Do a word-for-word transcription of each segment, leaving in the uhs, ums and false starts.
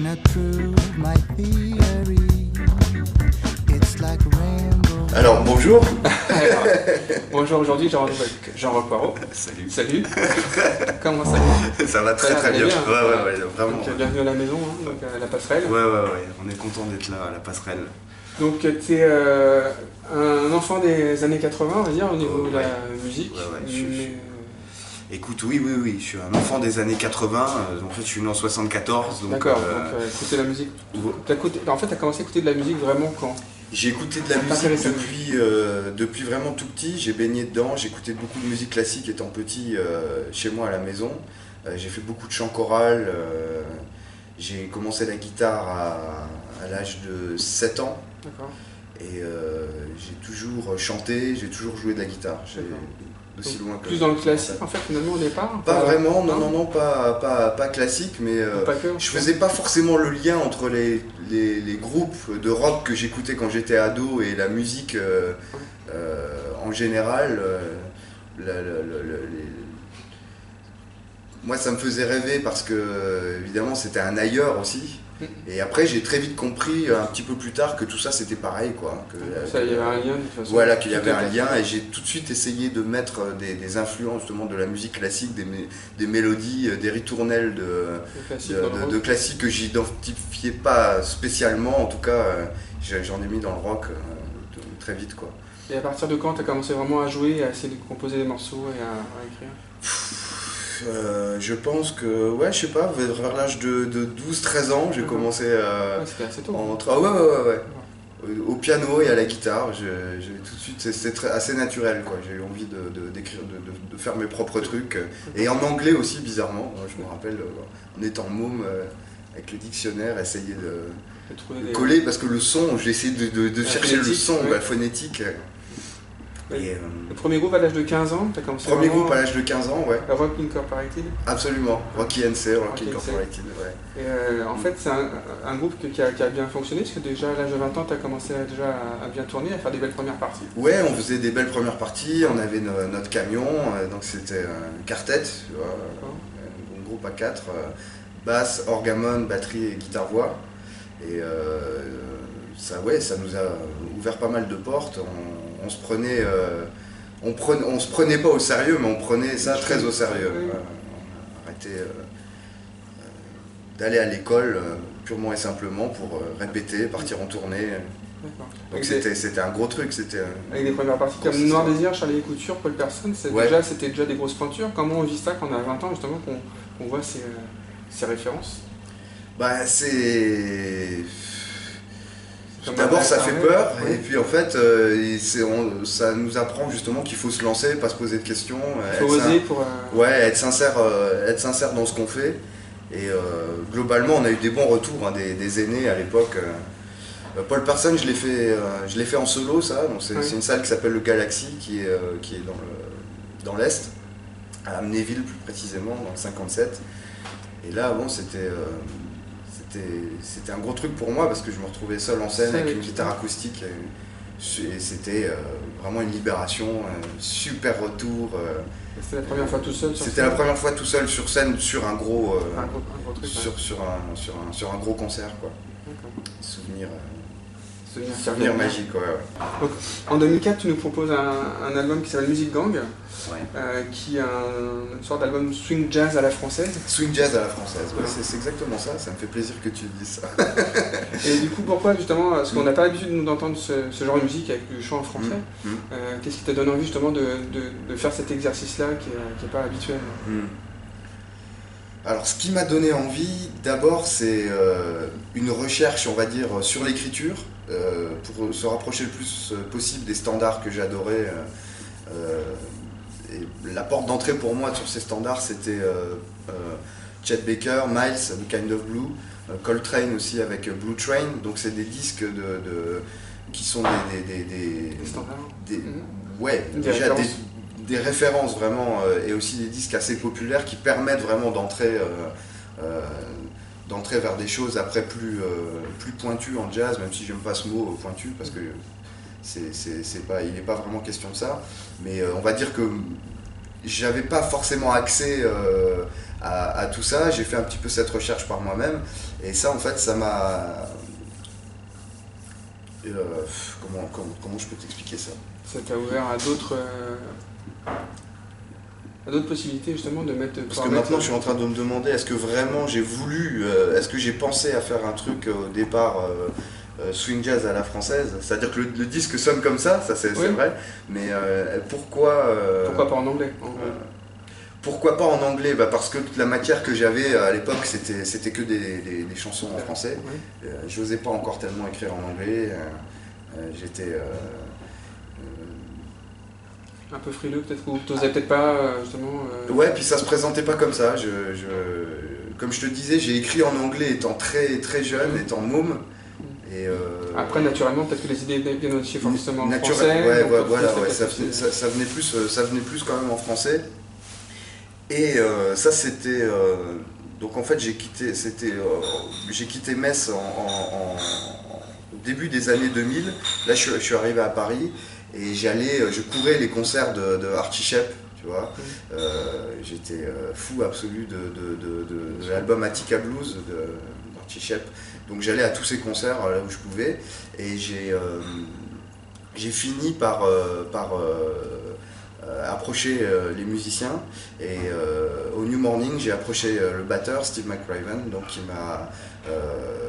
Alors bonjour. Alors, bonjour, aujourd'hui j'ai rendez-vous avec Jean-Roch Poirot. Salut. Salut. Comment ça va? Ça va très Ça très bien. bien. Ouais, ouais, ouais, vraiment. Donc, bienvenue à la maison, hein, donc à la passerelle. Ouais, ouais, ouais, on est content d'être là à la passerelle. Donc tu es euh, un enfant des années quatre-vingts, on va dire, au niveau Oh, de ouais. la musique. Ouais, ouais, je suis- mais, Écoute, oui, oui, oui, je suis un enfant des années quatre-vingts, euh, en fait je suis né en soixante-quatorze. donc, D'accord, euh, donc euh, écouter la musique. ouais. T'as écouté- en fait, tu as commencé à écouter de la musique vraiment quand? J'ai écouté de la Ça musique t'intéresse, depuis, euh, depuis vraiment tout petit, j'ai baigné dedans, j'écoutais beaucoup de musique classique étant petit euh, chez moi à la maison. Euh, j'ai fait beaucoup de chant choral, euh, j'ai commencé la guitare à, à l'âge de sept ans. D'accord. Et euh, j'ai toujours chanté, j'ai toujours joué de la guitare. J'ai- D'accord. Aussi Donc, loin que plus dans le classique en fait finalement au départ? Pas vraiment, non, hein non, non, pas, pas, pas classique, mais euh, Pas que, je faisais pas forcément le lien entre les, les, les groupes de rock que j'écoutais quand j'étais ado et la musique euh, euh, en général. euh, la- la- la- la- les- Moi, ça me faisait rêver parce que, euh, évidemment, c'était un ailleurs aussi. Et après, j'ai très vite compris, un petit peu plus tard, que tout ça c'était pareil, quoi. Que, Ça, il y que- avait un lien de toute façon. Voilà, qu'il y Tout avait un était- lien, et j'ai tout de suite essayé de mettre des, des influences justement de la musique classique, des, mé- des mélodies, des ritournelles de, le classique de, dans le de- rock. de classiques que j'identifiais pas spécialement, en tout cas euh, j'ai- j'en ai mis dans le rock euh, de- très vite, quoi. Et à partir de quand tu as commencé vraiment à jouer, à essayer de composer des morceaux et à, à écrire? Euh, je pense que, ouais, je sais pas, vers vers l'âge de, de douze treize ans, j'ai Mhm. commencé à... Ouais, c'était assez tôt. entre... Ah ouais, ouais, ouais, ouais. Au piano et à la guitare, je- j'ai tout de suite, c'est- c'est très- assez naturel, quoi. J'ai eu envie de, de, d'écrire, de, de- de faire mes propres trucs. Et en anglais aussi, bizarrement. Moi, je me rappelle, euh, en étant môme, euh, avec le dictionnaire, essayer de, De trouver de des- coller, parce que le son, j'ai essayé de, de- de La chercher le phonétique, son, ouais. la phonétique. Ouais. Et, euh, Le premier groupe à l'âge de quinze ans, tu as commencé premier vraiment groupe à l'âge de quinze ans, ouais. à Rock Incorporated. Absolument. Rocky N C, Rocky Rocky N C. Incorporated, ouais. Et euh, en fait, c'est un, un groupe que- qui, a, qui a bien fonctionné, parce que déjà à l'âge de vingt ans, tu as commencé à, déjà à, à bien tourner, à faire des belles premières parties. Ouais, on faisait des belles premières parties, on avait no- notre camion, euh, donc c'était un quartet, tu vois, un groupe à quatre, euh, basse, orgamon, batterie et guitare-voix. Et euh, ça, ouais, ça nous a ouvert pas mal de portes. On, on se prenait, euh, on prenait, on se prenait pas au sérieux, mais on prenait ça très au sérieux. Oui. Euh, on arrêtait euh, euh, d'aller à l'école euh, purement et simplement pour euh, répéter, partir en tournée. D'accord. Donc Avec, c'était, des, c'était un gros truc. C'était, euh, avec des premières parties comme grosse Noir histoire. Désir, Charlie et Couture, Paul Person, c'est Ouais. déjà, c'était déjà des grosses pointures. Comment on vit ça quand on a vingt ans, justement, qu'on qu'on voit ces, euh, ces références? Bah, c'est. Comme D'abord, un ça rêve, fait un peur, rêve, et ouais. puis en fait, euh, et c'est- on- ça nous apprend justement qu'il faut se lancer, pas se poser de questions. Il faut être sin- oser pour... euh, Ouais, être sincère, euh, être sincère dans ce qu'on fait. Et euh, globalement, on a eu des bons retours, hein, des, des aînés à l'époque. Euh, Paul Person, je l'ai fait, euh, je l'ai fait en solo, ça. Donc c'est, Ouais. c'est une salle qui s'appelle le Galaxy, qui est, euh, qui est dans, le, dans l'Est, à Amnéville plus précisément, dans le cinquante-sept. Et là, bon, c'était, euh, c'était, c'était un gros truc pour moi parce que je me retrouvais seul en scène Seul avec avec une tout guitare ça. acoustique. Et, et c'était euh, vraiment une libération, un super retour. euh, C'était la première fois tout seul sur C'était la première fois tout seul sur scène sur un gros, euh, Un gros, un gros truc, ouais. sur, sur, un, sur, un, sur un gros concert, quoi. D'accord. Souvenir, euh, Souvenir qui souvenir revient. magique, ouais, ouais. Donc, en deux mille quatre, tu nous proposes un, un album qui s'appelle Music Gang, Ouais. euh, qui est un- une sorte d'album swing jazz à la française. Swing jazz à la française, ouais, Voilà. c'est, c'est exactement ça, ça me fait plaisir que tu dises ça. Et du coup, pourquoi justement, parce qu'on n'a pas l'habitude nous, d'entendre ce, ce genre de musique avec du chant en français, Mm, mm, euh, qu'est-ce qui t'a donné envie justement de, de, de faire cet exercice-là qui n'est pas habituel? mm. Alors, ce qui m'a donné envie, d'abord, c'est euh, une recherche, on va dire, sur l'écriture, euh, pour se rapprocher le plus euh, possible des standards que j'adorais. euh, euh, et la porte d'entrée pour moi sur ces standards, c'était euh, euh, Chet Baker, Miles, The Kind of Blue, euh, Coltrane aussi avec euh, Blue Train. Donc, c'est des disques de, de- qui sont des, des, des, des- Les standards. des- Mhm. ouais, Des déjà références. des, des références vraiment, euh, et aussi des disques assez populaires qui permettent vraiment d'entrer, euh, euh, d'entrer vers des choses après plus, euh, plus pointues en jazz, même si j'aime pas ce mot euh, pointu parce que c'est, c'est, c'est pas, il n'est pas vraiment question de ça. Mais euh, on va dire que j'avais pas forcément accès euh, à, à tout ça. J'ai fait un petit peu cette recherche par moi-même. Et ça, en fait, ça m'a... Euh, comment, comment, comment je peux t'expliquer ça? Ça t'a ouvert à d'autres euh, à d'autres possibilités justement de mettre... Parce que maintenant, je suis en train de me demander, est-ce que vraiment j'ai voulu, euh, est-ce que j'ai pensé à faire un truc euh, au départ euh, euh, swing jazz à la française? C'est-à-dire que le, le disque sonne comme ça, ça c'est oui. vrai, mais euh, pourquoi... Euh, pourquoi pas en anglais en euh, Pourquoi pas en anglais? Bah parce que toute la matière que j'avais à l'époque, c'était, c'était que des, des, des chansons en français. Oui. Euh, j'osais pas encore tellement écrire en anglais. Euh, euh, j'étais... Euh, un peu frileux peut-être, ou t'osais peut-être pas justement euh... Ouais, puis ça se présentait pas comme ça. Je, je, comme je te disais, j'ai écrit en anglais étant très, très jeune, mmh. étant môme. Et euh... Après, naturellement, peut-être que les idées viennent aussi forcément en Naturel, français. Ouais, donc, ouais, voilà, ouais, ça, ça, ça, ça, venait plus, ça venait plus quand même en français. Et euh, ça, c'était... Euh, donc en fait, j'ai quitté, c'était, euh, j'ai quitté Metz en, en, en, au début des années deux mille. Là, je, je suis arrivé à Paris. Et j'allais, je courais les concerts de, de Archie Shepp, tu vois. Mmh. Euh, j'étais euh, fou absolu de, de, de, de, de l'album Attica Blues d'Archie Shepp. Donc j'allais à tous ces concerts là où je pouvais. Et j'ai, euh, j'ai fini par, euh, par euh, approcher euh, les musiciens. Et euh, au New Morning, j'ai approché euh, le batteur, Steve McRaven, donc qui m'a euh,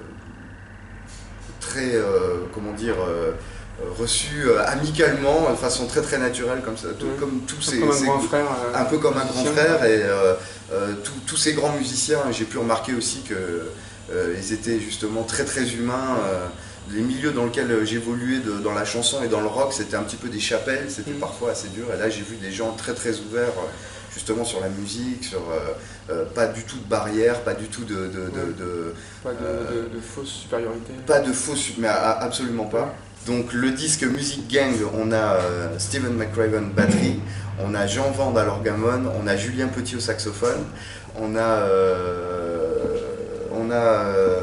très, euh, comment dire... Euh, reçu euh, amicalement, de façon très très naturelle, comme, ça, tout, ouais. comme tous ces, comme un, ces grand frère, euh, un peu comme un grand frère, et euh, euh, tous ces grands musiciens, j'ai pu remarquer aussi qu'ils euh, étaient justement très très humains. Euh, les milieux dans lesquels j'évoluais dans la chanson et dans le rock, c'était un petit peu des chapelles, c'était mmh. parfois assez dur, et là j'ai vu des gens très très ouverts justement sur la musique, sur euh, euh, pas du tout de barrière, pas du tout de... de, ouais. de, de pas de, euh, de, de fausse supériorité. Pas de fausse, mais absolument pas. Donc le disque Music Gang, on a euh, Stephen McRaven batterie, on a Jean Vande à l'orgamone, on a Julien Petit au saxophone, on a, euh, on a euh,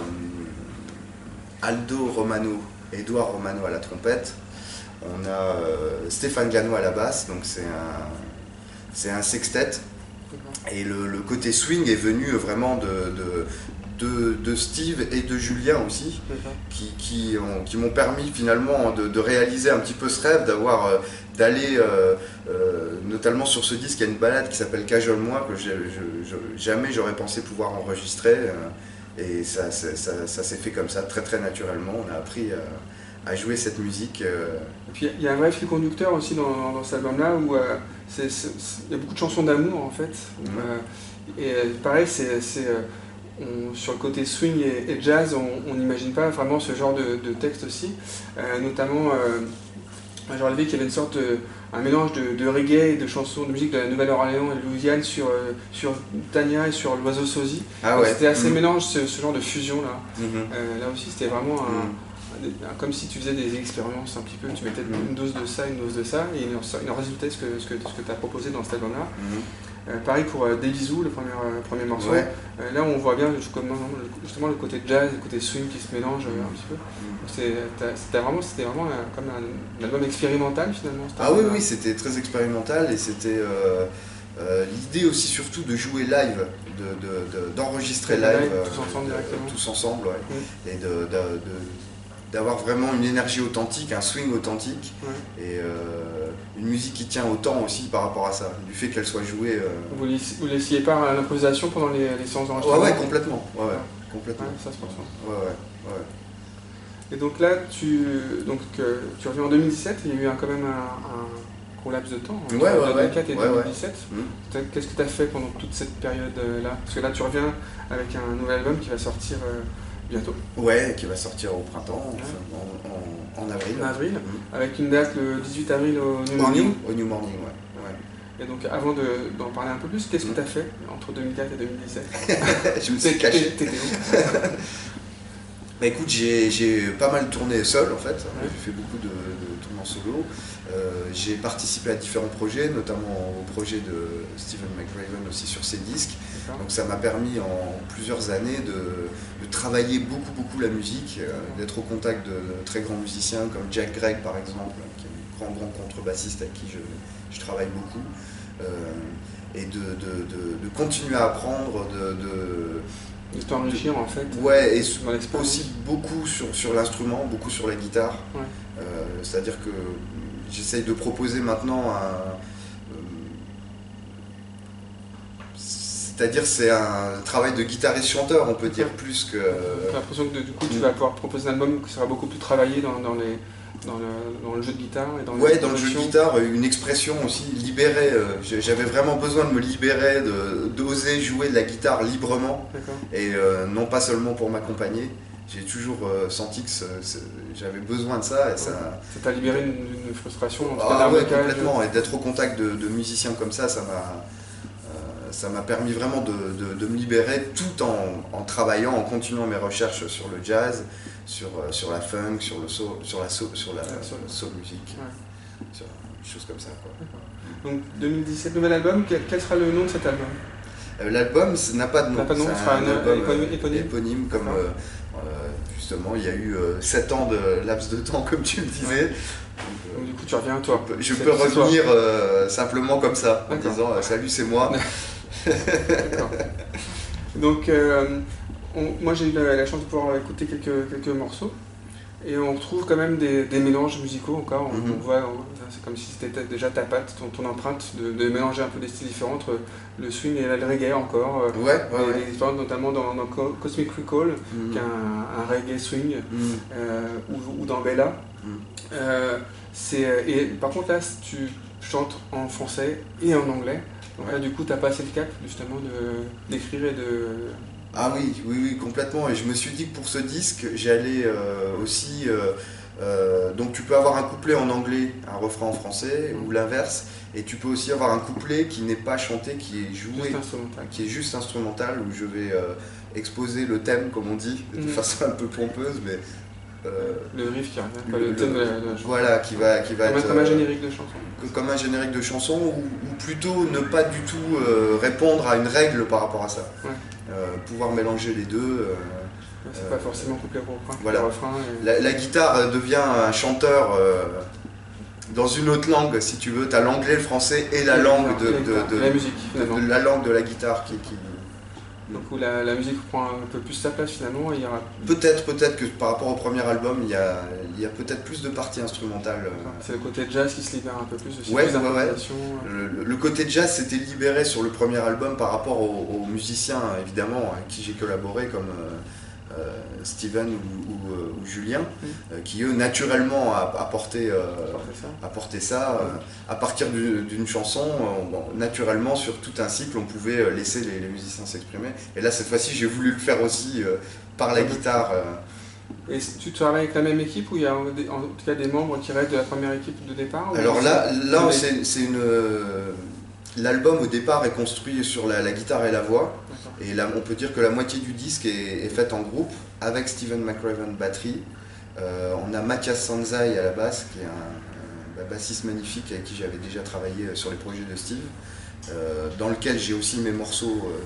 Aldo Romano, Edouard Romano à la trompette, on a euh, Stéphane Gano à la basse, donc c'est un, c'est un sextet. Et le, le côté swing est venu vraiment de, de De, de Steve et de Julien aussi, qui, qui, ont, qui m'ont permis finalement de, de réaliser un petit peu ce rêve, d'avoir, euh, d'aller, euh, euh, notamment sur ce disque, il y a une balade qui s'appelle Cajole-moi, que je, je, je, jamais j'aurais pensé pouvoir enregistrer, euh, et ça, ça, ça, ça s'est fait comme ça, très très naturellement, on a appris à, à jouer cette musique. Euh. Et puis il y a un vrai fil conducteur aussi dans, dans cet album-là, où euh, il y a beaucoup de chansons d'amour en fait, mmh. euh, et pareil, c'est... On, sur le côté swing et, et jazz, on n'imagine pas vraiment ce genre de, de texte aussi. Euh, notamment, euh, j'ai relevé qu'il y avait une sorte de, un mélange de, de reggae et de chansons de musique de la Nouvelle-Orléans et de Louisiane sur, euh, sur Tania et sur l'oiseau sosie. Ah ouais. C'était assez mmh. mélange, ce, ce genre de fusion là. Mmh. Euh, là aussi, c'était vraiment un, un, un, comme si tu faisais des expériences un petit peu. Tu mettais une dose de ça, une dose de ça, et il en, il en résultait ce que, ce que, ce que tu as proposé dans cet album-là. Mmh. Euh, pareil pour euh, Des bisous, le premier, euh, premier morceau. Ouais. Euh, là, on voit bien justement le côté jazz, le côté swing qui se mélange euh, un petit peu. C'était vraiment, vraiment euh, comme un, un album expérimental finalement. Ah oui, oui, c'était très expérimental, et c'était euh, euh, l'idée aussi surtout de jouer live, d'enregistrer de, de, de, live, live tous ensemble directement. Tous ensemble, ouais. Mmh. Et de, de, de d'avoir vraiment une énergie authentique, un swing authentique, ouais. et euh, une musique qui tient au temps aussi par rapport à ça, du fait qu'elle soit jouée... Euh... Vous, vous laissiez pas à l'improvisation pendant les, les séances d'enregistrement? Ouais, ouais, complètement. Ouais, ouais, complètement. Ouais, ça se passe. Ouais, ouais, ouais. Et donc là, tu, donc, euh, tu reviens en deux mille dix-sept, il y a eu un, quand même un, un gros laps de temps, ouais, ouais, deux mille quatre ouais, et ouais, deux mille dix-sept. Ouais. Qu'est-ce que tu as fait pendant toute cette période-là? Parce que là, tu reviens avec un nouvel album qui va sortir... Euh, bientôt. Ouais, qui va sortir au printemps, ouais. en, en, en avril. En avril, mmh. Avec une date le dix-huit avril au New Morning. Au New, au New Morning, ouais. ouais. Et donc, avant d'en de, parler un peu plus, qu'est-ce mmh. que tu as fait entre deux mille quatre et deux mille dix-sept? Je me suis caché. Bah écoute, j'ai pas mal tourné seul en fait, ouais. J'ai fait beaucoup de, de tournées en solo. Euh, j'ai participé à différents projets, notamment au projet de Stephen McRaven aussi sur ses disques. Donc ça m'a permis en plusieurs années de, de travailler beaucoup beaucoup la musique, euh, d'être au contact de, de très grands musiciens comme Jack Gregg par exemple, qui est un grand grand contrebassiste avec qui je, je travaille beaucoup. euh, et de, de, de, de continuer à apprendre, de, de, de t'enrichir en fait. Ouais, et aussi beaucoup sur, sur l'instrument, beaucoup sur la guitare. Ouais. Euh, C'est-à-dire que j'essaye de proposer maintenant un... C'est-à-dire c'est un travail de guitariste-chanteur, on peut dire, plus que... J'ai l'impression que du coup tu vas pouvoir proposer un album qui sera beaucoup plus travaillé dans, dans, les, dans, le, dans le jeu de guitare et dans Ouais, dans le jeu de guitare, une expression aussi libérée. J'avais vraiment besoin de me libérer, d'oser jouer de la guitare librement, et euh, non pas seulement pour m'accompagner. J'ai toujours euh, senti que j'avais besoin de ça. Et ça ça t'a libéré d'une frustration en tout ah, cas, ouais, complètement. Et d'être au contact de, de musiciens comme ça, ça m'a... Ça m'a permis vraiment de, de, de me libérer tout en, en travaillant, en continuant mes recherches sur le jazz, sur, sur la funk, sur, le soul, sur la soul, sur la, la soul. soul music, ouais. Sur des choses comme ça. Quoi. Donc deux mille dix-sept, nouvel album, quel, quel sera le nom de cet album? euh, L'album n'a pas de nom, n'a pas de nom, c'est un, un album éponyme, éponyme, éponyme comme euh, euh, justement il y a eu euh, sept ans de laps de temps comme tu le disais. Donc, du coup tu reviens toi. Je peux revenir euh, simplement comme ça, en disant euh, salut c'est moi. Donc, euh, on, moi j'ai eu la, la chance de pouvoir écouter quelques, quelques morceaux et on retrouve quand même des, des mélanges musicaux encore. On, mm-hmm. on voit, c'est comme si c'était déjà ta patte, ton, ton empreinte de, de mélanger un peu des styles différents entre le swing et le reggae encore. Ouais, ouais, des, ouais. des différences notamment dans, dans Cosmic Recall, mm-hmm. qui est un, un reggae swing, mm-hmm. euh, ou, ou dans Bella. Mm-hmm. euh, et par contre là, tu chantes en français et en anglais. Donc là, du coup, tu as passé le cap, justement, d'écrire et de... Ah oui, oui, oui, complètement. Et je me suis dit que pour ce disque, j'allais euh, aussi... Euh, euh, donc tu peux avoir un couplet en anglais, un refrain en français, mmh. ou l'inverse. Et tu peux aussi avoir un couplet qui n'est pas chanté, qui est joué, juste instrumental. qui est juste instrumental, où je vais euh, exposer le thème, comme on dit, de mmh. façon un peu pompeuse, mais... Euh, le riff qui revient, quoi, le, le thème de la, de la chanson. Voilà, qui va, qui va comme, être... Comme un générique de chanson. Comme un générique de chanson, ou, ou plutôt ne pas du tout euh, répondre à une règle par rapport à ça. Ouais. Euh, pouvoir mélanger les deux. Euh, c'est euh, pas forcément couplet pour refrain. Voilà. refrain et... la, la guitare devient un chanteur euh, dans une autre langue, si tu veux. Tu as l'anglais, le français et la et langue de, de, de, la musique, de, de la langue de la guitare qui... qui Donc où la, la musique prend un peu plus sa place finalement, il y aura... Peut-être, peut-être que par rapport au premier album, il y a, il y a peut-être plus de parties instrumentales. C'est le côté jazz qui se libère un peu plus aussi. Ouais, ouais, ouais. Le, le côté jazz s'était libéré sur le premier album par rapport aux, aux musiciens, évidemment, avec qui j'ai collaboré, comme euh, euh, Steven ou, ou, euh, ou Julien, mmh. euh, qui eux, naturellement, apportaient euh, ça, apporté ça euh, à partir d'une chanson. Euh, bon, naturellement, sur tout un cycle, on pouvait laisser les, les musiciens s'exprimer. Et là, cette fois-ci, j'ai voulu le faire aussi euh, par la mmh. guitare. Euh, Et tu travailles avec la même équipe ou il y a en tout cas des membres qui restent de la première équipe de départ? Alors là, là c'est une... L'album au départ est construit sur la, la guitare et la voix. Et là, on peut dire que la moitié du disque est, est faite en groupe avec Stephen McRaven batterie. Euh, on a Mathias Sanzai à la basse, qui est un, un bassiste magnifique avec qui j'avais déjà travaillé sur les projets de Steve, euh, dans lequel j'ai aussi mes morceaux, euh,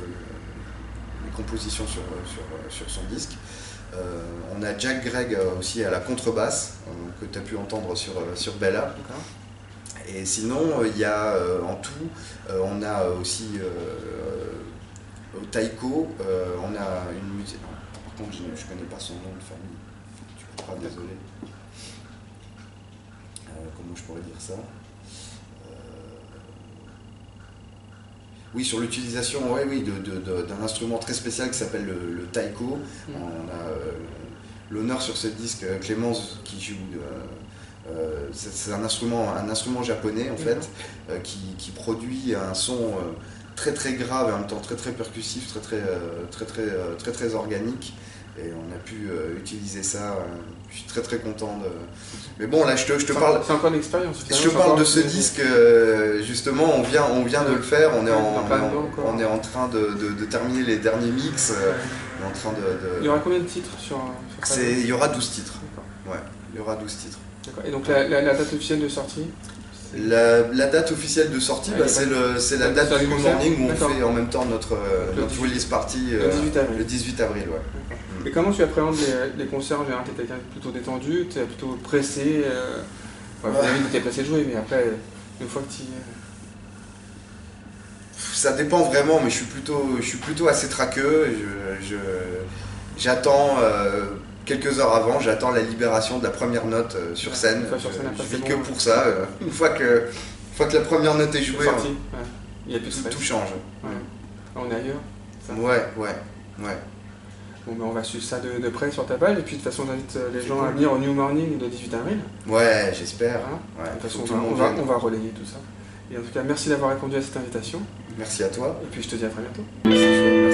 mes compositions sur, sur, sur son disque. Euh, on a Jack Gregg aussi à la contrebasse, euh, que tu as pu entendre sur, sur Bella. Et sinon, il y a euh, en tout, euh, on a aussi euh, au taiko, euh, on a une musique. Par contre, je ne connais pas son nom de famille. Tu comprends, désolé. Euh, comment je pourrais dire ça? Oui, sur l'utilisation, ouais, oui, de, de, de, d'un instrument très spécial qui s'appelle le, le taiko. Mmh. On a euh, l'honneur sur ce disque, Clémence qui joue. Euh, euh, c'est un instrument, un instrument japonais en fait, mmh. euh, qui, qui produit un son euh, très très grave et en même temps très très percussif, très très euh, très, très, euh, très, très, très organique. Et on a pu euh, utiliser ça. Euh, je suis très très content de. Mais bon, là, je te, je te parle. C'est encore une expérience. Je te parle de ce disque, euh, justement, on vient, on vient de le faire. On est en, on est en, on est en train de, de, de terminer les derniers mix. Euh, on est en train de, de... Il y aura combien de titres sur, sur Il y aura douze titres. Ouais, il y aura douze titres. Et donc la, la, la date officielle de sortie? La, la date officielle de sortie, bah, c'est la date du morning où on fait en même temps notre, notre release party euh, le dix-huit avril. Le dix-huit avril, ouais. Mm. Et comment tu appréhendes les, les concerts en général? Tu es quelqu'un plutôt détendu, tu es plutôt pressé euh... enfin, ouais. Tu es pressé de jouer, mais après, une fois que tu y es... ça dépend vraiment, mais je suis plutôt, je suis plutôt assez traqueux. Je, je, j'attends euh, quelques heures avant, j'attends la libération de la première note euh, sur scène. Une fois sur scène, je après, je vis c'est que bon. pour ça. Euh, une fois que, une fois que la première note est jouée, Sorti, hein, ouais. Il n'y a plus de tout, stress. tout change. Ouais. On est ailleurs. Ça. Ouais, ouais, ouais. Bon, ben, on va suivre ça de, de près sur ta page. Et puis de toute façon, j'invite euh, les C'est gens cool. à venir au New Morning le dix-huit avril. Ouais, j'espère. Hein. Ouais, De toute faut façon, que on tout va, le on, monde va, vienne. on va relayer tout ça. Et en tout cas, merci d'avoir répondu à cette invitation. Merci à toi. Et puis je te dis à très bientôt. Merci.